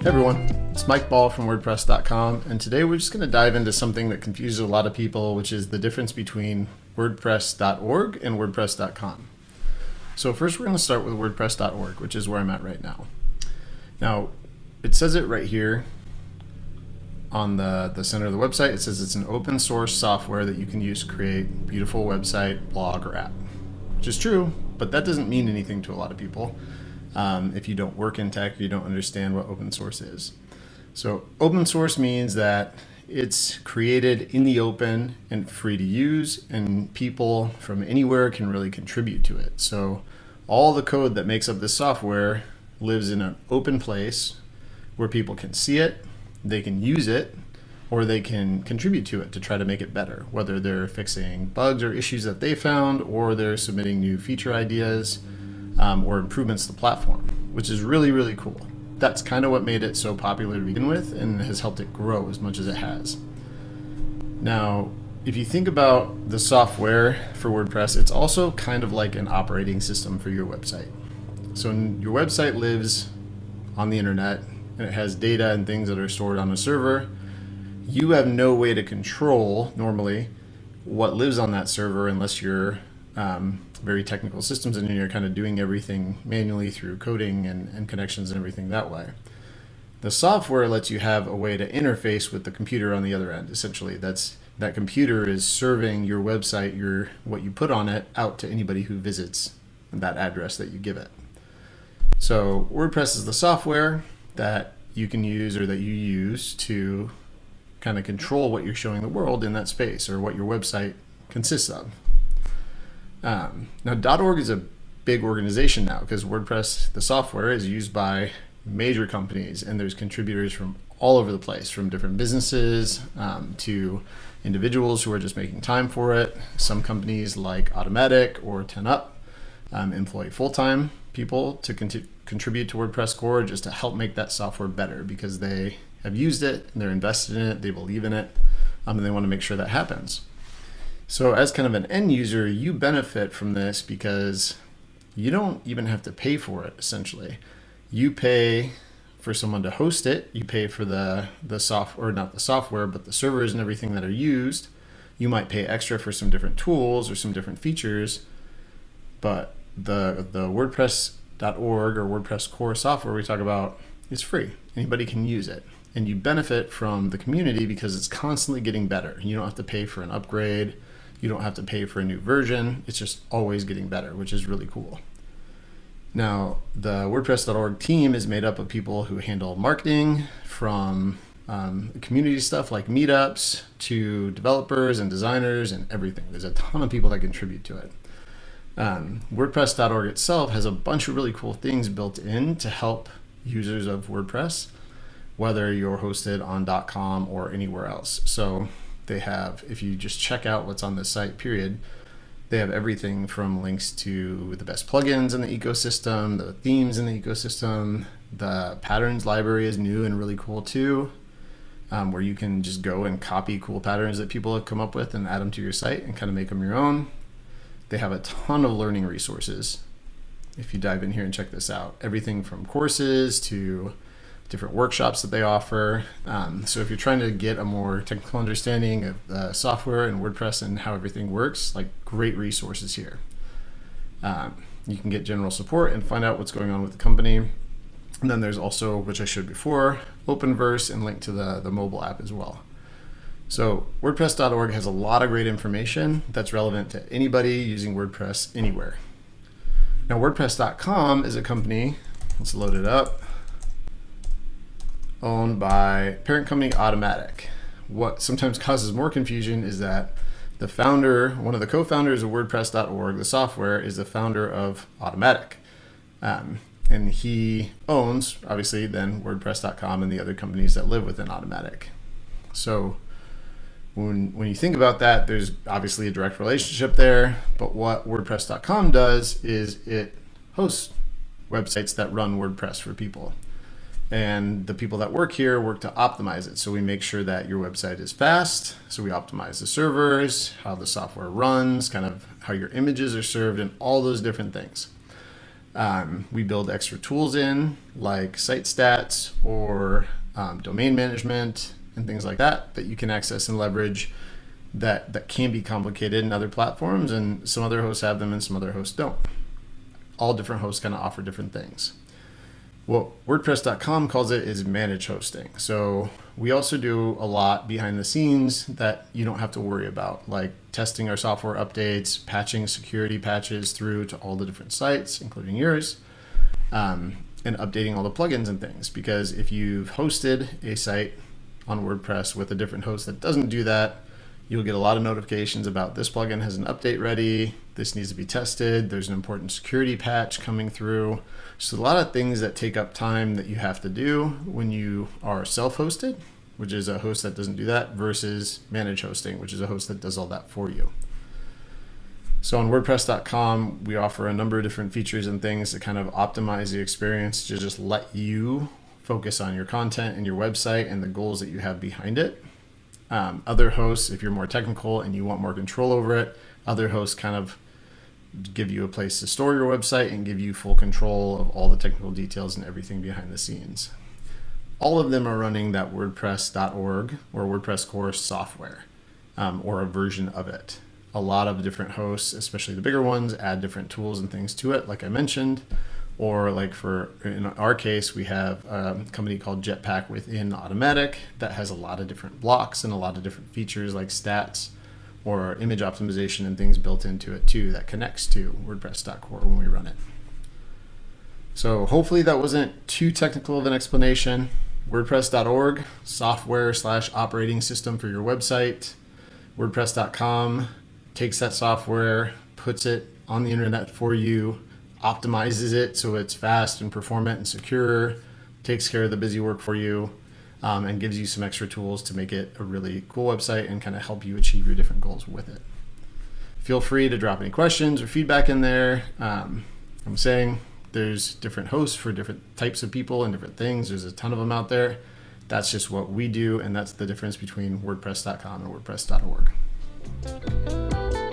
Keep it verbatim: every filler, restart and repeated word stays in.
everyone, it's Mike Ball from WordPress dot com, and today we're just going to dive into something that confuses a lot of people, which is the difference between WordPress dot org and WordPress dot com. So first we're going to start with WordPress dot org, which is where I'm at right now. Now, it says it right here on the, the center of the website. It says it's an open source software that you can use to create a beautiful website, blog, or app, which is true, but that doesn't mean anything to a lot of people. Um, if you don't work in tech, you don't understand what open source is. So open source means that it's created in the open and free to use, and people from anywhere can really contribute to it. So all the code that makes up this software lives in an open place where people can see it, they can use it, or they can contribute to it to try to make it better, whether they're fixing bugs or issues that they found, or they're submitting new feature ideas, Um, or improvements to the platform, which is really, really cool. That's kind of what made it so popular to begin with and has helped it grow as much as it has. Now, if you think about the software for WordPress, it's also kind of like an operating system for your website. So your website lives on the internet and it has data and things that are stored on a server. You have no way to control, normally, what lives on that server unless you're um, very technical systems engineer, kind of doing everything manually through coding and, and connections and everything that way. The software lets you have a way to interface with the computer on the other end. Essentially, that's that computer is serving your website, your what you put on it, out to anybody who visits that address that you give it. So WordPress is the software that you can use or that you use to kind of control what you're showing the world in that space, or what your website consists of. Um, now .org is a big organization now, because WordPress, the software, is used by major companies, and there's contributors from all over the place, from different businesses um, to individuals who are just making time for it. Some companies like Automatic or ten up um, employ full-time people to cont contribute to WordPress core just to help make that software better, because they have used it and they're invested in it, they believe in it, um, and they want to make sure that happens. So as kind of an end user, you benefit from this because you don't even have to pay for it, essentially. You pay for someone to host it, you pay for the, the software, not the software, but the servers and everything that are used. You might pay extra for some different tools or some different features, but the, the WordPress dot org or WordPress core software we talk about is free. Anybody can use it. And you benefit from the community because it's constantly getting better. You don't have to pay for an upgrade. You don't have to pay for a new version. It's just always getting better, which is really cool. Now, the WordPress dot org team is made up of people who handle marketing, from um, community stuff like meetups to developers and designers and everything. There's a ton of people that contribute to it. Um, WordPress dot org itself has a bunch of really cool things built in to help users of WordPress, whether you're hosted on .com or anywhere else. So they have, if you just check out what's on this site, period, they have everything from links to the best plugins in the ecosystem, the themes in the ecosystem. The patterns library is new and really cool too, um, where you can just go and copy cool patterns that people have come up with and add them to your site and kind of make them your own. They have a ton of learning resources. If you dive in here and check this out, everything from courses to different workshops that they offer. Um, so if you're trying to get a more technical understanding of the software and WordPress and how everything works, like, great resources here. Um, you can get general support and find out what's going on with the company. And then there's also, which I showed before, Openverse and link to the, the mobile app as well. So WordPress dot org has a lot of great information that's relevant to anybody using WordPress anywhere. Now WordPress dot com is a company, let's load it up, owned by parent company Automatic. What sometimes causes more confusion is that the founder, one of the co-founders of WordPress dot org, the software, is the founder of Automatic. Um, and he owns, obviously, then WordPress dot com and the other companies that live within Automatic. So when, when you think about that, there's obviously a direct relationship there, but what WordPress dot com does is it hosts websites that run WordPress for people. And the people that work here work to optimize it. So we make sure that your website is fast. So we optimize the servers, how the software runs, kind of how your images are served, and all those different things. Um, we build extra tools in like site stats or um, domain management and things like that that you can access and leverage that, that can be complicated in other platforms, and some other hosts have them and some other hosts don't. All different hosts kind of offer different things. What WordPress dot com calls it is managed hosting. So we also do a lot behind the scenes that you don't have to worry about, like testing our software updates, patching security patches through to all the different sites, including yours, um, and updating all the plugins and things. Because if you've hosted a site on WordPress with a different host that doesn't do that, you'll get a lot of notifications about this plugin has an update ready, this needs to be tested, there's an important security patch coming through. So a lot of things that take up time that you have to do when you are self-hosted, which is a host that doesn't do that, versus managed hosting, which is a host that does all that for you. So on WordPress dot com, we offer a number of different features and things to kind of optimize the experience to just let you focus on your content and your website and the goals that you have behind it. Um, other hosts, if you're more technical and you want more control over it, other hosts kind of give you a place to store your website and give you full control of all the technical details and everything behind the scenes. All of them are running that WordPress dot org or WordPress course software, um, or a version of it. A lot of different hosts, especially the bigger ones, add different tools and things to it, like I mentioned. Or like for, in our case, we have a company called Jetpack within Automatic that has a lot of different blocks and a lot of different features like stats or image optimization and things built into it too that connects to WordPress dot core when we run it. So hopefully that wasn't too technical of an explanation. WordPress dot org, software slash operating system for your website. WordPress dot com takes that software, puts it on the internet for you, optimizes it so it's fast and performant and secure, takes care of the busy work for you, um, and gives you some extra tools to make it a really cool website and kind of help you achieve your different goals with it. Feel free to drop any questions or feedback in there. Um, I'm saying there's different hosts for different types of people and different things. There's a ton of them out there. That's just what we do, and that's the difference between WordPress dot com and WordPress dot org.